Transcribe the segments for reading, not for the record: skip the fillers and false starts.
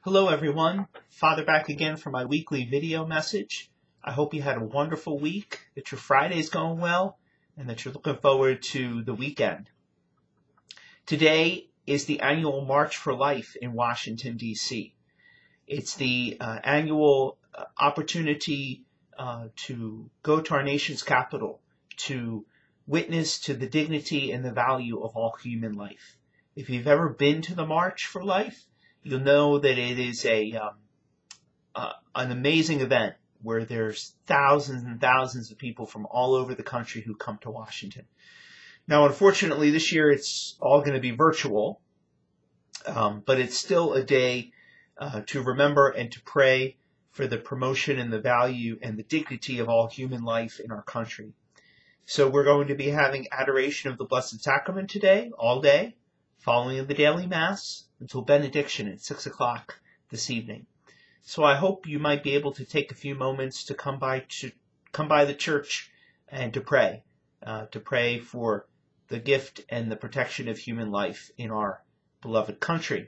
Hello everyone, Father back again for my weekly video message. I hope you had a wonderful week, that your Friday's going well, and that you're looking forward to the weekend. Today is the annual March for Life in Washington, D.C. It's the annual opportunity to go to our nation's capital, to witness to the dignity and the value of all human life. If you've ever been to the March for Life, you'll know that it is an amazing event where there's thousands and thousands of people from all over the country who come to Washington. Now, unfortunately, this year it's all going to be virtual, but it's still a day to remember and to pray for the promotion and the value and the dignity of all human life in our country. So we're going to be having adoration of the Blessed Sacrament today, all day, following the daily Mass, until benediction at 6 o'clock this evening. So I hope you might be able to take a few moments to come by the church and to pray for the gift and the protection of human life in our beloved country.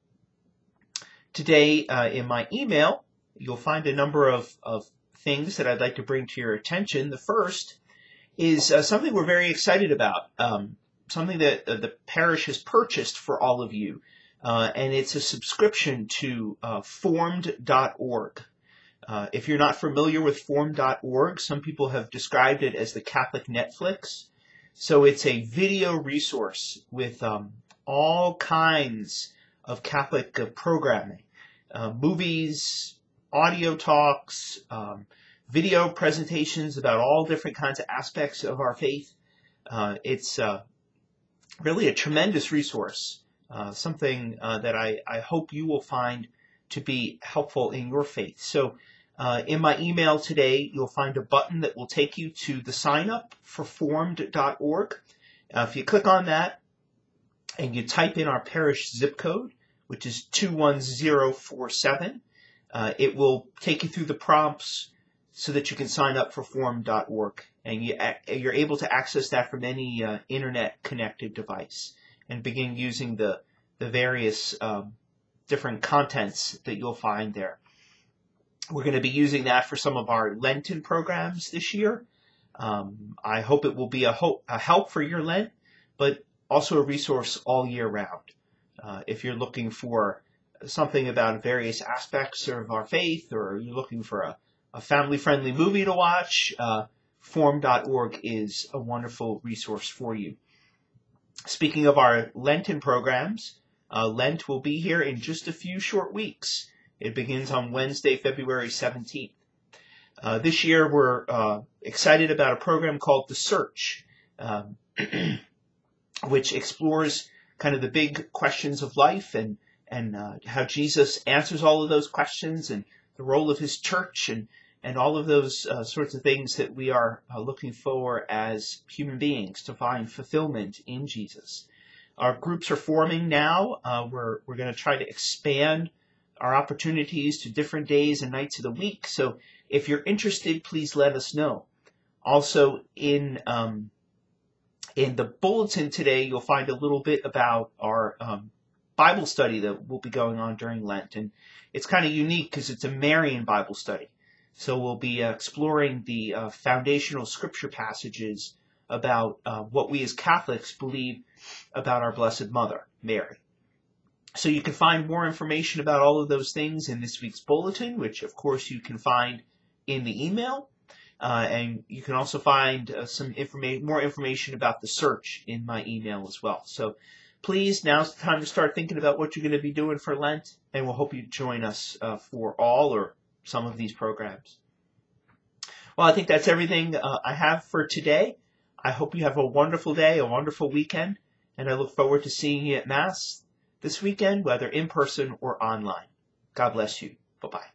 Today in my email, you'll find a number of things that I'd like to bring to your attention. The first is something we're very excited about, something that the parish has purchased for all of you. And it's a subscription to formed.org. If you're not familiar with formed.org, some people have described it as the Catholic Netflix. So it's a video resource with all kinds of Catholic programming, movies, audio talks, video presentations about all different kinds of aspects of our faith. It's really a tremendous resource. Something that I hope you will find to be helpful in your faith. So in my email today, you'll find a button that will take you to the sign up for formed.org. If you click on that and you type in our parish zip code, which is 21047, it will take you through the prompts so that you can sign up for formed.org. And you're able to access that from any internet-connected device and begin using the various different contents that you'll find there. We're going to be using that for some of our Lenten programs this year. I hope it will be a help for your Lent, but also a resource all year round. If you're looking for something about various aspects of our faith, or you're looking for a family-friendly movie to watch, form.org is a wonderful resource for you. Speaking of our Lenten programs, Lent will be here in just a few short weeks. It begins on Wednesday, February 17th. This year we're excited about a program called The Search, which explores kind of the big questions of life and how Jesus answers all of those questions and the role of his church and all of those sorts of things that we are looking for as human beings to find fulfillment in Jesus. Our groups are forming now. We're going to try to expand our opportunities to different days and nights of the week. So if you're interested, please let us know. Also, in the bulletin today, you'll find a little bit about our Bible study that will be going on during Lent. And it's kind of unique because it's a Marian Bible study. So we'll be exploring the foundational scripture passages about what we as Catholics believe about our Blessed Mother, Mary. So you can find more information about all of those things in this week's bulletin, which of course you can find in the email. And you can also find more information about the search in my email as well. So please, now's the time to start thinking about what you're going to be doing for Lent, and we'll hope you join us for all or some of these programs. Well, I think that's everything I have for today. I hope you have a wonderful day, a wonderful weekend, and I look forward to seeing you at Mass this weekend, whether in person or online. God bless you. Bye-bye.